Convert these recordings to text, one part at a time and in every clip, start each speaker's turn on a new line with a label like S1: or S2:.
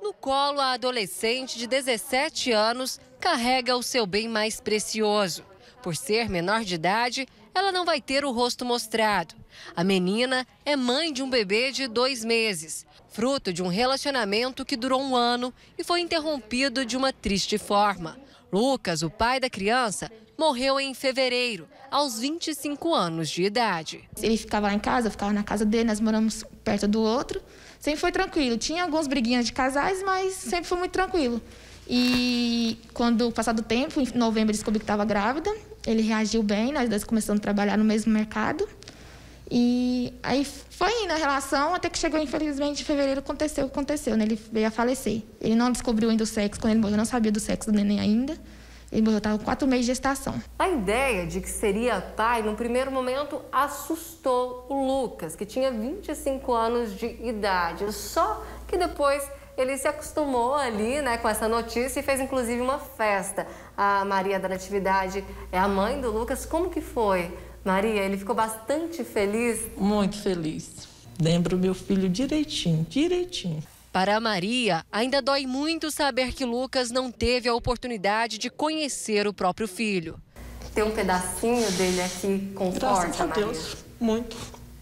S1: No colo, a adolescente de 17 anos carrega o seu bem mais precioso. Por ser menor de idade, ela não vai ter o rosto mostrado. A menina é mãe de um bebê de 2 meses, fruto de um relacionamento que durou 1 ano e foi interrompido de uma triste forma. Lucas, o pai da criança, morreu em fevereiro, aos 25 anos de idade.
S2: Ele ficava lá em casa, eu ficava na casa dele, nós moramos perto do outro. Sempre foi tranquilo. Tinha algumas briguinhas de casais, mas sempre foi muito tranquilo. E quando, passado o tempo, em novembro, ele descobriu que estava grávida. Ele reagiu bem, nós dois começamos a trabalhar no mesmo mercado. E aí foi indo a relação, até que chegou, infelizmente, em fevereiro, aconteceu o que aconteceu, né? Ele veio a falecer. Ele não descobriu ainda o sexo, quando ele morreu, não sabia do sexo do neném ainda. Ele morreu, estava com 4 meses de gestação.
S1: A ideia de que seria pai, no primeiro momento, assustou o Lucas, que tinha 25 anos de idade. Só que depois ele se acostumou ali, né, com essa notícia e fez, inclusive, uma festa. A Maria da Natividade é a mãe do Lucas. Como que foi, Maria? Ele ficou bastante feliz?
S3: Muito feliz. Lembro meu filho direitinho. Para
S1: a Maria, ainda dói muito saber que Lucas não teve a oportunidade de conhecer o próprio filho.
S4: Ter um pedacinho dele aqui conforta,
S3: graças a Deus, muito.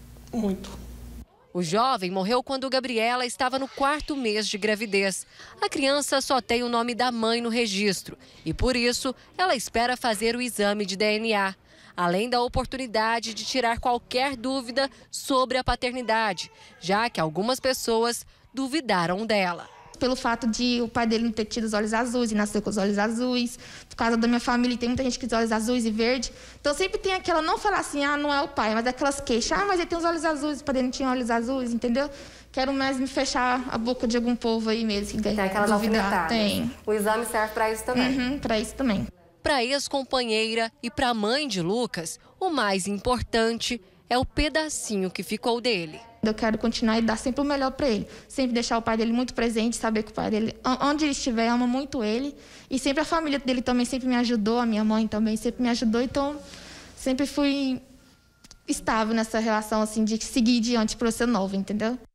S1: O jovem morreu quando Gabriela estava no 4º mês de gravidez. A criança só tem o nome da mãe no registro e, por isso, ela espera fazer o exame de DNA. Além da oportunidade de tirar qualquer dúvida sobre a paternidade, já que algumas pessoas duvidaram dela.
S2: Pelo fato de o pai dele não ter tido os olhos azuis e nasceu com os olhos azuis. Por causa da minha família, tem muita gente que tem os olhos azuis e verde. Então sempre tem aquela, não falar assim, não é o pai, mas aquelas queixas. Mas ele tem os olhos azuis, o pai dele não tinha olhos azuis, entendeu? Quero mais me fechar a boca de algum povo aí mesmo. Que
S4: tem aquelas alfinetadas.
S2: Tem.
S4: O exame serve para isso também?
S2: Para isso também.
S1: Para a ex-companheira e para a mãe de Lucas, o mais importante é o pedacinho que ficou dele.
S2: Eu quero continuar e dar sempre o melhor para ele. Sempre deixar o pai dele muito presente, saber que o pai dele, onde ele estiver, ama muito ele. E sempre a família dele também sempre me ajudou, a minha mãe também sempre me ajudou. Então, sempre fui estável nessa relação assim de seguir diante para ser novo, entendeu?